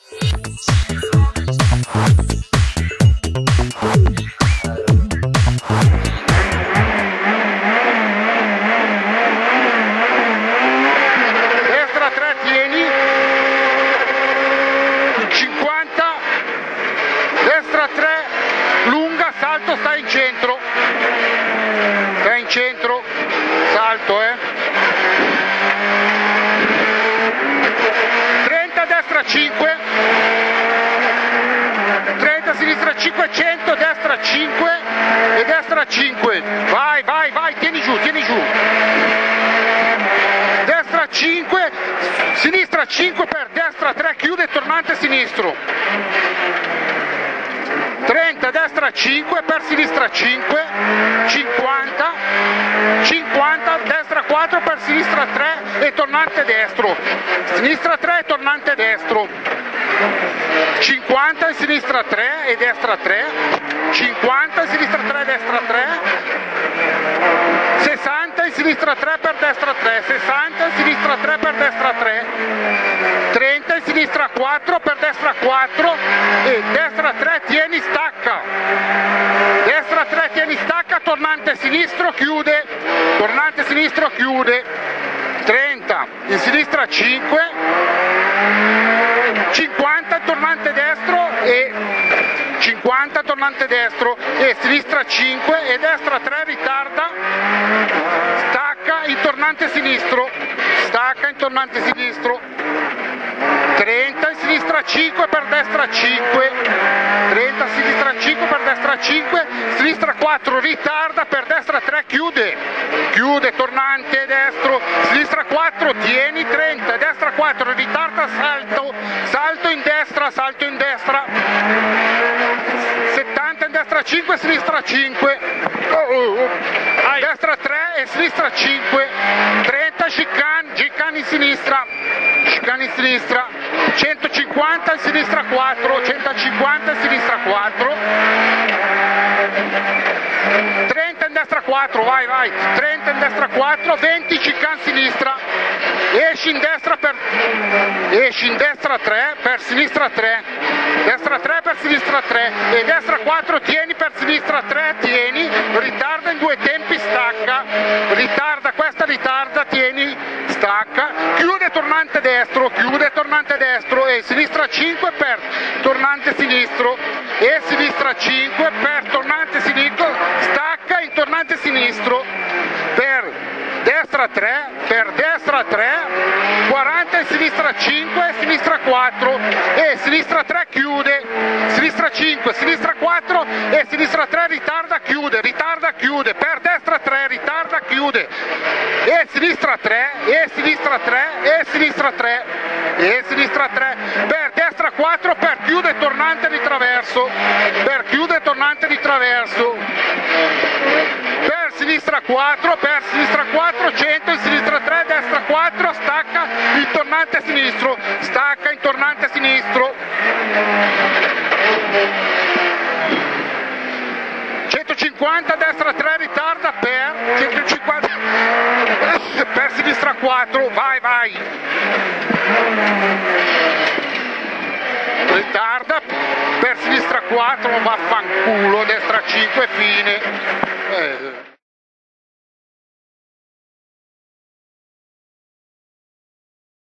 Destra 3, tieni, 50, destra 3, lunga, salto, stai in centro, salto, 30, destra 5, 30, sinistra 5, 100, destra 5 e destra 5, vai, vai, vai, tieni giù, destra 5, sinistra 5 per destra 3, chiude, tornante sinistro, 30, destra 5 per sinistra 5, 50, 50, destra 4 per sinistra 3 e tornante destro, sinistra 3 e tornante destro, 50 e sinistra 3 e destra 3, 50 e sinistra 3 e destra 3, 60 e sinistra 3 per destra 3, 60 e sinistra 3 per destra 3, 30 e sinistra 4 per destra 4 e destra 3 tieni, stacca, destra 3 tieni, stacca, tornante sinistro, chiude, tornante sinistro, chiude, 30 in sinistra 5, 50 tornante destro e 50 tornante destro e sinistra 5 e destra 3 ritarda, stacca in tornante sinistro, stacca in tornante sinistro, 30 in sinistra 5 per destra 5, 30 sinistra 5 per destra 5, sinistra 4 ritarda per destra 3, chiude, chiude, tornante destro, sinistra 4 tieni, 30, destra 4 ritarda, salto, salto in destra, 70 in destra 5, sinistra 5, destra 3 e sinistra 5, 30 chicane in sinistra, 150 in sinistra 4, 150 in sinistra 4, 30 in destra 4, vai, vai, 30 in destra 4, 20 chicane sinistra, esci in destra 3 per sinistra 3, destra 3 per sinistra 3 e destra 4 tieni per sinistra 3, tieni, ritarda in due tempi, stacca, ritarda, questa ritarda, tieni, stacca, chiude tornante destro e sinistra 5 per tornante sinistro e sinistra 5 per tornante sinistro, stacca in tornante sinistro per destra 3, 40 e sinistra 5 e sinistra 4 e sinistra 3 chiude, sinistra 5, sinistra 4 e sinistra 3 ritarda, chiude, per destra 3 ritarda, chiude e sinistra 3 e sinistra 3 e sinistra 3 e sinistra 3 per destra 4 per chiude tornante di traverso, per chiude tornante di traverso, per sinistra 4, 100 in sinistra 3, destra 4, stacca il tornante sinistro, stacca in tornante sinistro, 150 destra 3 ritarda per 150 per sinistra 4, vai, vai, ritarda per sinistra 4, vaffanculo, destra 5, fine.